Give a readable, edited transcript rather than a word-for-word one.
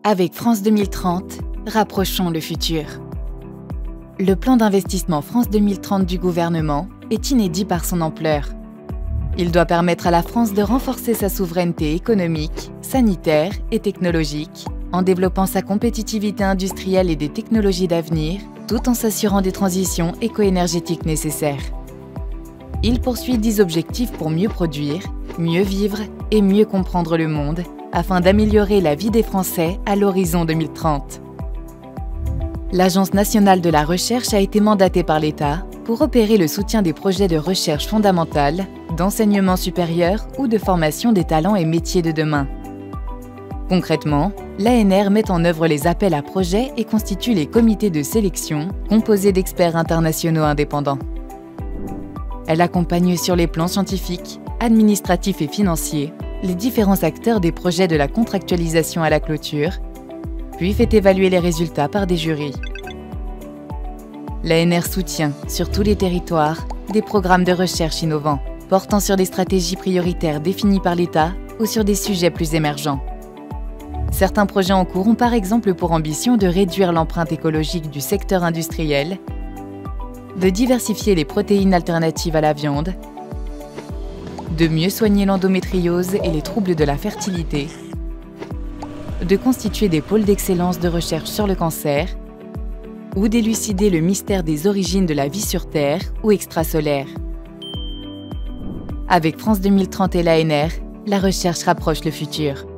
Avec France 2030, rapprochons le futur. Le plan d'investissement France 2030 du gouvernement est inédit par son ampleur. Il doit permettre à la France de renforcer sa souveraineté économique, sanitaire et technologique, en développant sa compétitivité industrielle et des technologies d'avenir, tout en s'assurant des transitions éco-énergétiques nécessaires. Il poursuit 10 objectifs pour mieux produire, mieux vivre et mieux comprendre le monde, afin d'améliorer la vie des Français à l'horizon 2030. L'Agence nationale de la recherche a été mandatée par l'État pour opérer le soutien des projets de recherche fondamentale, d'enseignement supérieur ou de formation des talents et métiers de demain. Concrètement, l'ANR met en œuvre les appels à projets et constitue les comités de sélection composés d'experts internationaux indépendants. Elle accompagne sur les plans scientifiques, administratifs et financiers les différents acteurs des projets de la contractualisation à la clôture, puis fait évaluer les résultats par des jurys. L'ANR soutient, sur tous les territoires, des programmes de recherche innovants, portant sur des stratégies prioritaires définies par l'État ou sur des sujets plus émergents. Certains projets en cours ont par exemple pour ambition de réduire l'empreinte écologique du secteur industriel, de diversifier les protéines alternatives à la viande, de mieux soigner l'endométriose et les troubles de la fertilité, de constituer des pôles d'excellence de recherche sur le cancer ou d'élucider le mystère des origines de la vie sur Terre ou extrasolaire. Avec France 2030 et l'ANR, la recherche rapproche le futur.